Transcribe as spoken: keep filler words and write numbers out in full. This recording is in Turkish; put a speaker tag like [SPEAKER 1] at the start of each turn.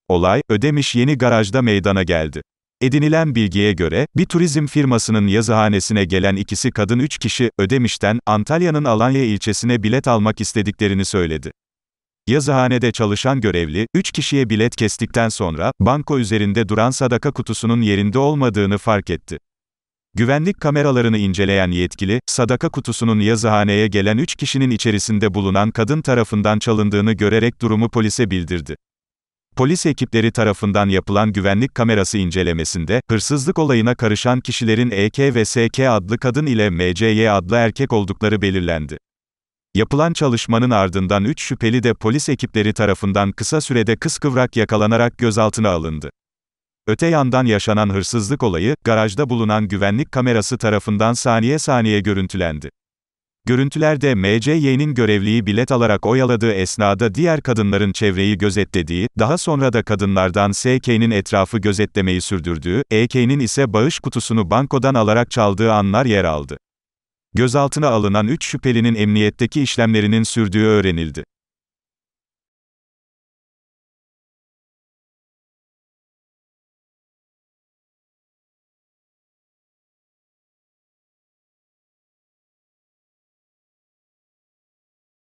[SPEAKER 1] Olay, Ödemiş Yeni Garaj'da meydana geldi. Edinilen bilgiye göre, bir turizm firmasının yazıhanesine gelen ikisi kadın üç kişi, Ödemiş'ten, Antalya'nın Alanya ilçesine bilet almak istediklerini söyledi. Yazıhanede çalışan görevli, üç kişiye bilet kestikten sonra, banko üzerinde duran sadaka kutusunun yerinde olmadığını fark etti. Güvenlik kameralarını inceleyen yetkili, sadaka kutusunun yazıhaneye gelen üç kişinin içerisinde bulunan kadın tarafından çalındığını görerek durumu polise bildirdi. Polis ekipleri tarafından yapılan güvenlik kamerası incelemesinde, hırsızlık olayına karışan kişilerin E K ve S K adlı kadın ile M C Y adlı erkek oldukları belirlendi. Yapılan çalışmanın ardından üç şüpheli de polis ekipleri tarafından kısa sürede kıskıvrak yakalanarak gözaltına alındı. Öte yandan yaşanan hırsızlık olayı, garajda bulunan güvenlik kamerası tarafından saniye saniye görüntülendi. Görüntülerde M C Y'nin görevliyi bilet alarak oyaladığı esnada diğer kadınların çevreyi gözetlediği, daha sonra da kadınlardan S K'nin etrafı gözetlemeyi sürdürdüğü, E K'nin ise bağış kutusunu bankodan alarak çaldığı anlar yer aldı. Gözaltına alınan üç şüphelinin emniyetteki işlemlerinin sürdüğü öğrenildi.